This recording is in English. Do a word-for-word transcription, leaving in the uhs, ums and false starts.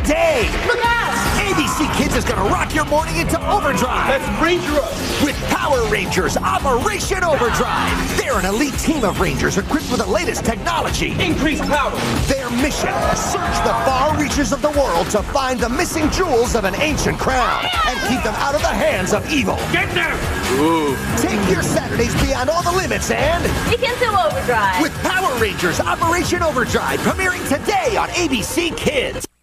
today. Look out! A B C Kids is gonna rock your morning into Overdrive. Let's Ranger up! With Power Rangers Operation Overdrive. They're an elite team of Rangers equipped with the latest technology. Increase power! Their mission, search the far reaches of the world to find the missing jewels of an ancient crown and keep them out of the hands of evil. Get them! Ooh. Take your Saturdays beyond all the limits and... You can do Overdrive. With Power Rangers Operation Overdrive, premiering today on A B C Kids.